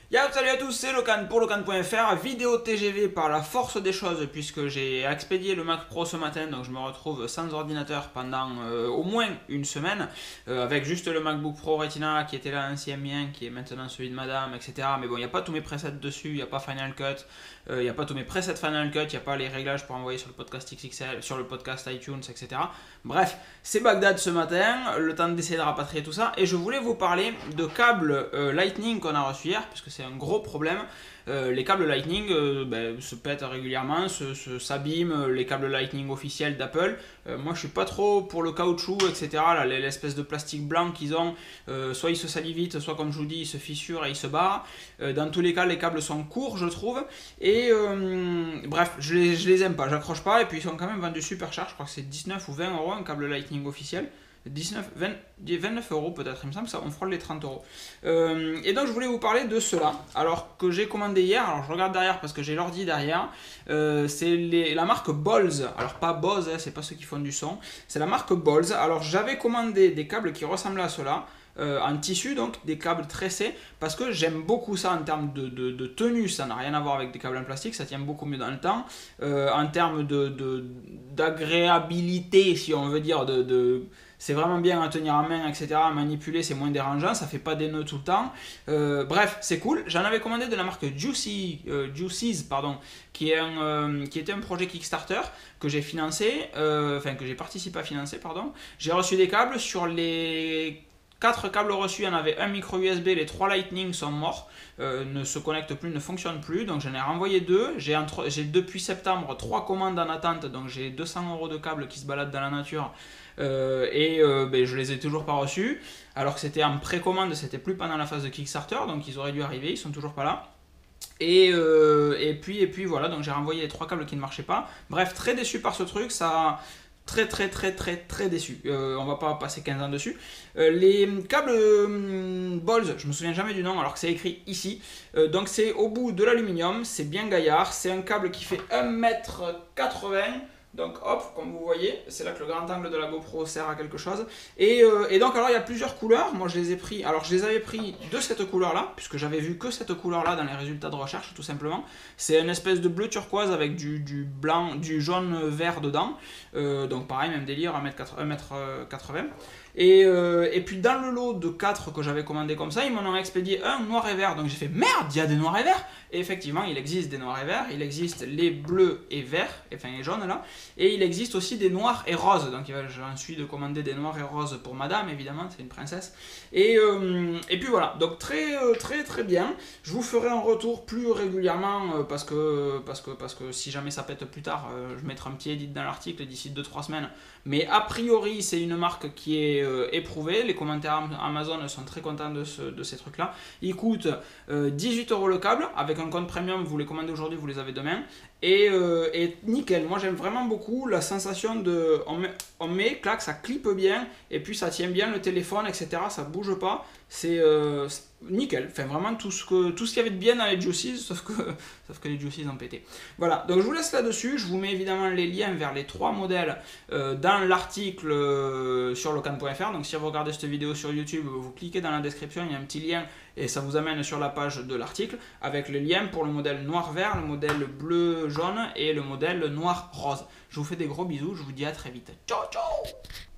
Yo, salut à tous, c'est Locan pour Locan.fr, vidéo TGV par la force des choses puisque j'ai expédié le Mac Pro ce matin, donc je me retrouve sans ordinateur pendant au moins une semaine, avec juste le MacBook Pro Retina qui était l'ancien mien, qui est maintenant celui de madame, etc. Mais bon, il n'y a pas tous mes presets dessus, il n'y a pas Final Cut, il n'y a pas tous mes presets Final Cut, il n'y a pas les réglages pour envoyer sur le podcast XXL, sur le podcast iTunes, etc. Bref, c'est Bagdad ce matin, le temps d'essayer de rapatrier tout ça, et je voulais vous parler de câbles Lightning qu'on a reçus hier, puisque c'est un gros problème. Les câbles Lightning se pètent régulièrement, s'abîment, les câbles Lightning officiels d'Apple. Moi je suis pas trop pour le caoutchouc, etc. L'espèce de plastique blanc qu'ils ont, soit il se salit vite, soit comme je vous dis, il se fissure et il se barre. Dans tous les cas, les câbles sont courts, je trouve. Et bref, je les aime pas, j'accroche pas. Et puis ils sont quand même vendus super cher, je crois que c'est 19 ou 20 euros un câble Lightning officiel. 29 euros peut-être, il me semble que ça, on frôle les 30 euros. Et donc je voulais vous parler de cela, alors que j'ai commandé hier, alors je regarde derrière parce que j'ai l'ordi derrière, c'est la marque Bose, alors pas Bose, hein, c'est pas ceux qui font du son, c'est la marque Bose. Alors j'avais commandé des câbles qui ressemblaient à cela, en tissu, donc des câbles tressés, parce que j'aime beaucoup ça en termes de tenue, ça n'a rien à voir avec des câbles en plastique, ça tient beaucoup mieux dans le temps, en termes d'agréabilité, si on veut dire, c'est vraiment bien à tenir en main, etc. À manipuler, c'est moins dérangeant, ça fait pas des nœuds tout le temps. Bref, c'est cool. J'en avais commandé de la marque Juicy's, pardon, qui était un projet Kickstarter que j'ai financé, que j'ai participé à financer, pardon. J'ai reçu des câbles. Sur les 4 câbles reçus, il y en avait un micro USB, les 3 Lightning sont morts, ne se connectent plus, ne fonctionnent plus, donc j'en ai renvoyé 2. J'ai depuis septembre 3 commandes en attente, donc j'ai 200 euros de câbles qui se baladent dans la nature. Je les ai toujours pas reçus, alors que c'était en précommande, c'était plus pendant la phase de Kickstarter, donc ils auraient dû arriver, ils sont toujours pas là. Et puis voilà, donc j'ai renvoyé les 3 câbles qui ne marchaient pas. Bref, très déçu par ce truc, ça. Très déçu. On va pas passer 15 ans dessus. Les câbles Bose, je me souviens jamais du nom alors que c'est écrit ici. Donc c'est au bout de l'aluminium, c'est bien gaillard. C'est un câble qui fait 1,80 m. Donc hop, comme vous voyez, c'est là que le grand angle de la GoPro sert à quelque chose. Et donc alors il y a plusieurs couleurs, moi je les ai pris, alors je les avais pris de cette couleur là, puisque j'avais vu que cette couleur là dans les résultats de recherche tout simplement. C'est une espèce de bleu turquoise avec du blanc, du jaune vert dedans. Donc pareil, même délire, 1,80 m. Et puis dans le lot de 4 que j'avais commandé comme ça, ils m'en ont expédié un noir et vert. Donc j'ai fait merde, il y a des noirs et verts. Et effectivement, il existe des noirs et verts, il existe les bleus et verts, enfin les jaunes là, et il existe aussi des noirs et roses. Donc j'en suis de commander des noirs et roses pour madame, évidemment, c'est une princesse. Et puis voilà, donc très bien. Je vous ferai un retour plus régulièrement parce que si jamais ça pète plus tard, je mettrai un petit edit dans l'article d'ici 2-3 semaines. Mais a priori, c'est une marque qui est éprouvée. Les commentaires Amazon sont très contents de ces trucs là. Ils coûtent 18 euros le câble. Avec un compte premium, vous les commandez aujourd'hui, vous les avez demain. Et nickel, moi j'aime vraiment beaucoup la sensation de on met, clac, ça clippe bien, et puis ça tient bien le téléphone, etc. Ça bouge pas, c'est nickel. Enfin vraiment tout ce qu'il y avait de bien dans les Juicy's, sauf que les Juicy's ont pété. Voilà, donc je vous laisse là-dessus. Je vous mets évidemment les liens vers les 3 modèles dans l'article sur locan.fr. Donc si vous regardez cette vidéo sur YouTube, vous cliquez dans la description, il y a un petit lien et ça vous amène sur la page de l'article avec le lien pour le modèle noir-vert, le modèle bleu-jaune et le modèle noir-rose. Je vous fais des gros bisous, je vous dis à très vite. Ciao ciao.